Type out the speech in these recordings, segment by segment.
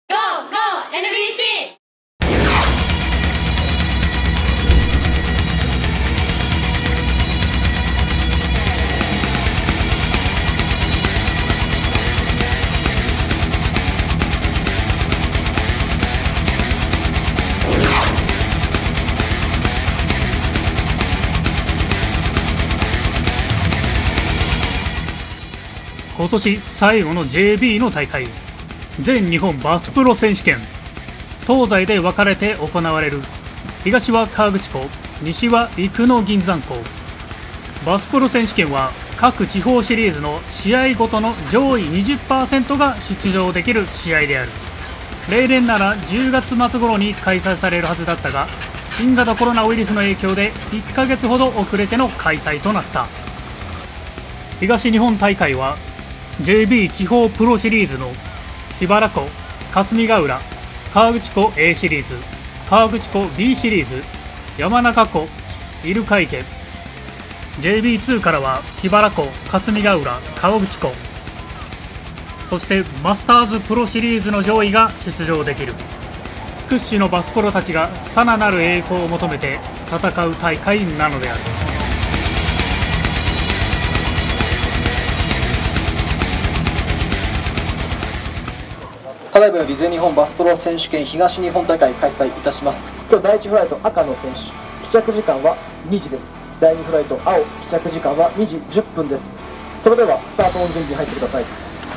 GO! GO! NBC! 今年最後の JB の大会、全日本バスプロ選手権。東西で分かれて行われる。東は河口湖、西は生野銀山湖。バスプロ選手権は各地方シリーズの試合ごとの上位 20% が出場できる試合である。例年なら10月末頃に開催されるはずだったが、新型コロナウイルスの影響で1ヶ月ほど遅れての開催となった。東日本大会は JB 地方プロシリーズの桧原湖、霞ヶ浦、河口湖 A シリーズ、河口湖 B シリーズ、山中湖、入鹿池。 JB2 からは桧原湖、霞ヶ浦、河口湖、そしてマスターズプロシリーズの上位が出場できる。屈指のバスプロたちがさらなる栄光を求めて戦う大会なのである。 ただいまより全日本バスプロ選手権東日本大会開催いたします。今日第1フライト赤の選手、帰着時間は2時です。第2フライト青、帰着時間は2時10分です。それではスタートの準備に入ってください。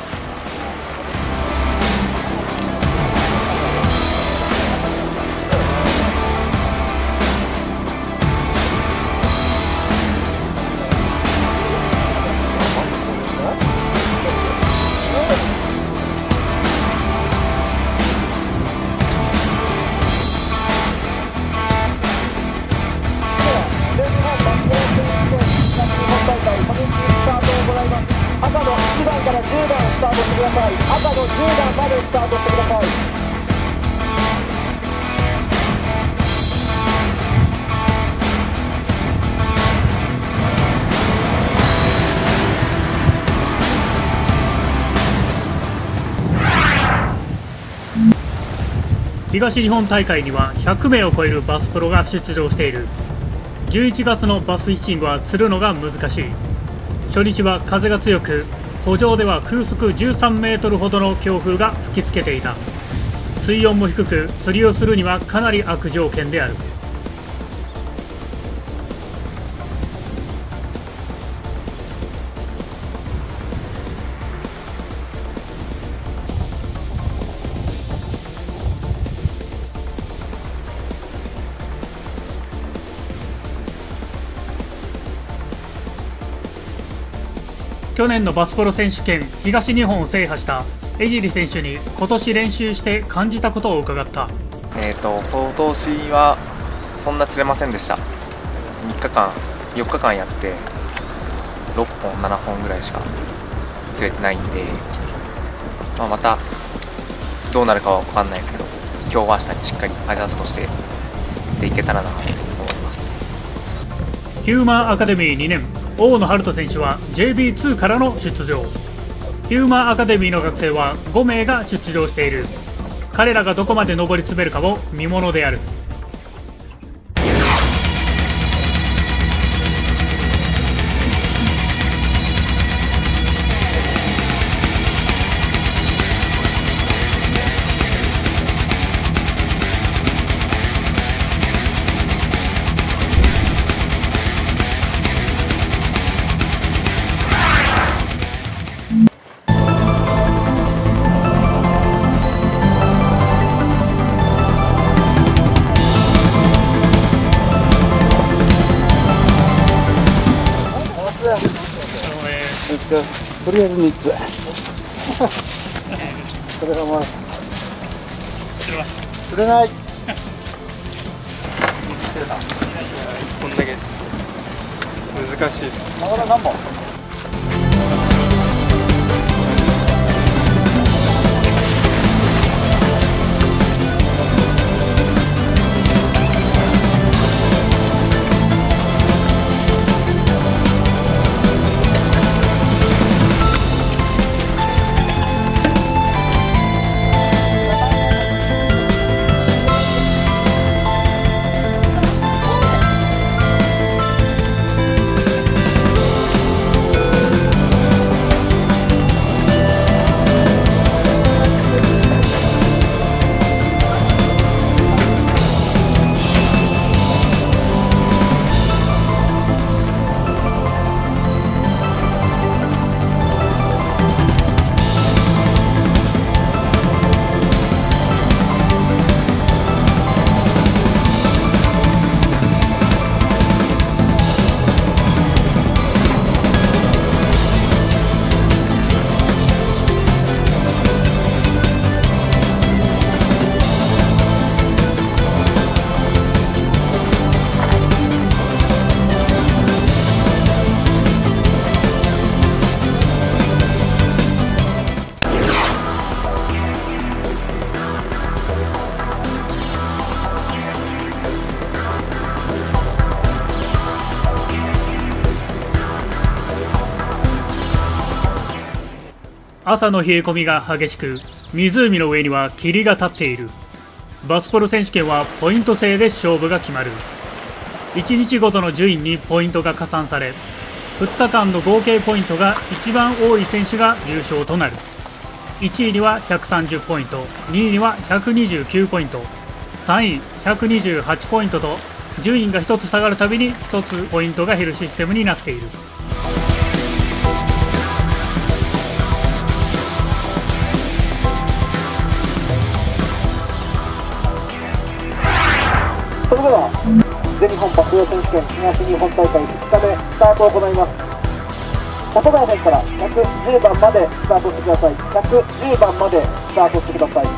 赤の1番から10番スタートしてください。赤の10番までスタートしてください。 東日本大会には100名を超えるバスプロが出場している。11月のバスフィッシングは釣るのが難しい。初日は風が強く、湖上では風速13メートルほどの強風が吹きつけていた。水温も低く、釣りをするにはかなり悪条件である。去年のバスプロ選手権東日本を制覇した江尻選手に今年練習して感じたことを伺った。 今年はそんな釣れませんでした。3日間4日間やって6本7本ぐらいしか釣れてないんで、またどうなるかは分かんないですけど、今日は明日にしっかりアジャストして釣っていけたらなと思います。 ヒューマンアカデミー2年大野遥人選手は JB2 からの出場。ヒューマンアカデミーの学生は5名が出場している。彼らがどこまで上り詰めるかも見ものである。 とりあえず3つそれがまあ釣れました。 釣れないこんだけです。難しいです。 まだ何本朝の冷え込みが激しく、湖の上には霧が立っている。バスポロ選手権はポイント制で勝負が決まる。1日ごとの順位にポイントが加算され、2日間の合計ポイントが一番多い選手が優勝となる。1位には130ポイント、2位には129ポイント、3位128ポイントと、順位が1つ下がるたびに1つポイントが減るシステムになっている。 それでは全日本バスケ選手権東日本大会2日目スタートを行います。外側線から110番までスタートしてください。110番までスタートしてください。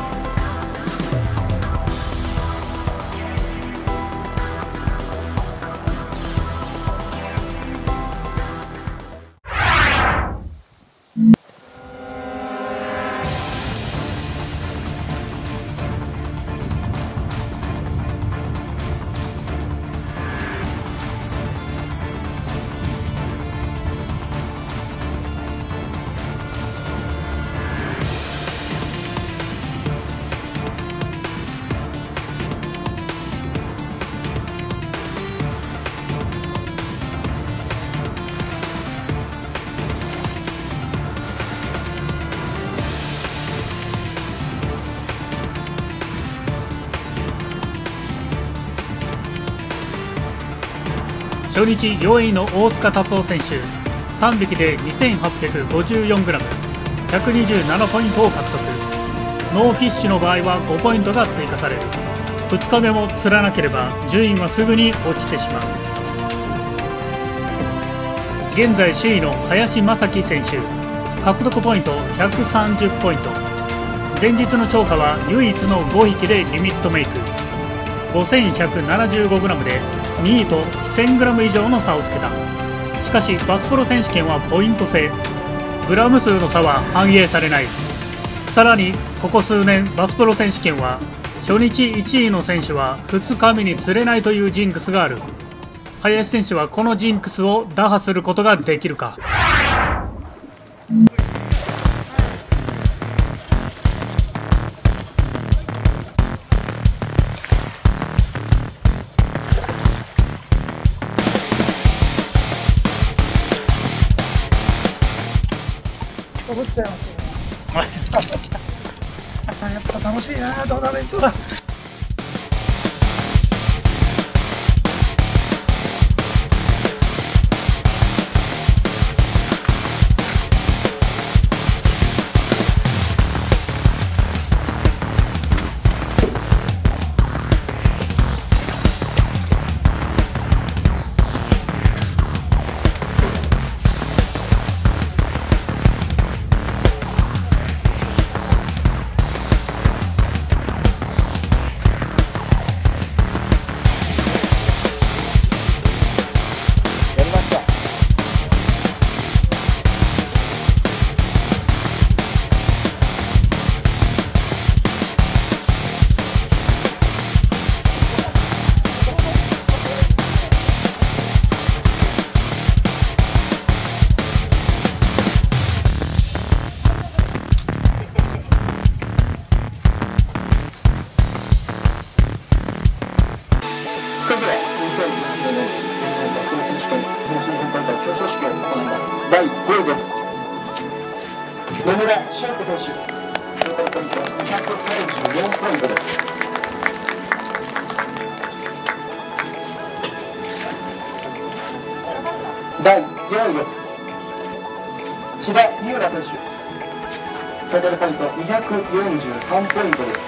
初日4位の大塚達夫選手、3匹で 2854g、127ポイントを獲得。ノーフィッシュの場合は5ポイントが追加される。2日目も釣らなければ順位はすぐに落ちてしまう。現在首位の林正樹選手、獲得ポイント130ポイント。前日の超過は唯一の5匹でリミットメイク。5175g で2位と 1000g 以上の差をつけた。しかしバスポロ選手権はポイント制、グラム数の差は反映されない。さらにここ数年バスポロ選手権は初日1位の選手は2日目に釣れないというジンクスがある。林選手はこのジンクスを打破することができるか。 かぶっちゃいますよ。やっぱ楽しいな、トーナメントが。それでは2022年全日本バスケット選手権東日本大会表彰式を行います。第5位です。野村俊介選手、トータルポイント234ポイントです。第4位です。千葉優良選手、トータルポイント243ポイントです。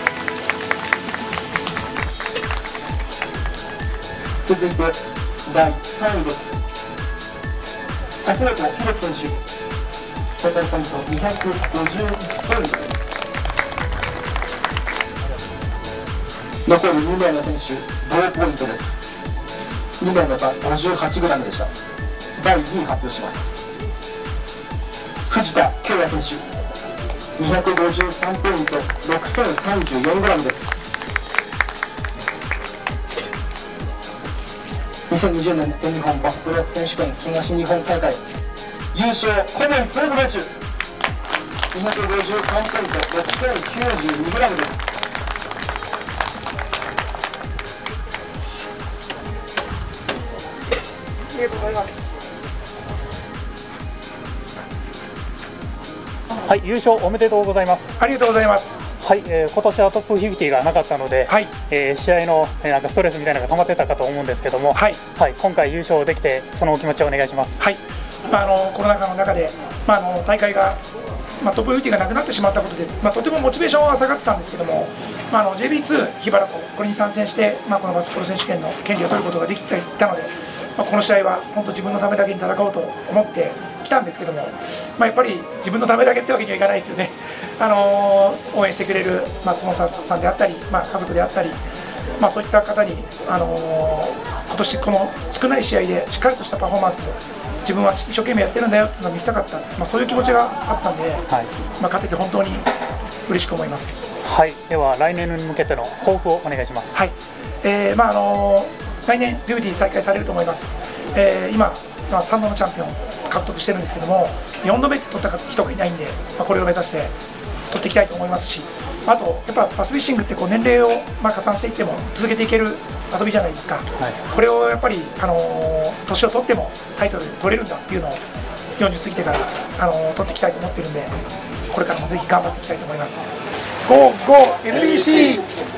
続いて第3位です。滝本秀樹選手、トータルポイント251ポイントです。残る2名の選手同ポイントです。2名の差 58g でした。第2位発表します。藤田恭也選手、253ポイント 6034g です。2020年全日本バスプロ選手権東日本大会優勝、コメンツーズ選手。 253ポイント、6092g です。 ありがとうございます。 はい、優勝おめでとうございます。 ありがとうございます。 はい、今年はトップ50がなかったので、 はい、 試合の、なんかストレスみたいなのが溜まってたかと思うんですけども、はい、今回優勝できてそのお気持ちをお願いします。 はい、コロナ禍の中で、大会が、トップ50がなくなってしまったことで、とてもモチベーションは下がったんですけども、JB2 桧原とこれに参戦して、このバスプロ選手権の権利を取ることができていたので、この試合は本当自分のためだけに戦おうと思ってきたんですけども、やっぱり自分のためだけってわけにはいかないですよね。応援してくれる、スポンサーさんであったり、家族であったり、そういった方に、今年この少ない試合でしっかりとしたパフォーマンスで自分は一生懸命やってるんだよっていうのを見せたかった、そういう気持ちがあったんで、勝てて本当に嬉しく思います。 はい、では来年に向けての抱負をお願いします。 はい、来年ビューティー再開されると思います。今3度のチャンピオン獲得してるんですけども、4度目取った人がいないんで、これを目指して取っていきたいと思いますし、あとやっぱバスフィッシングって年齢を加算していっても続けていける遊びじゃないですか。これをやっぱり年を取ってもタイトル取れるんだっていうのを40過ぎてから取っていきたいと思ってるんで、これからもぜひ頑張っていきたいと思います。ゴーゴー NBC。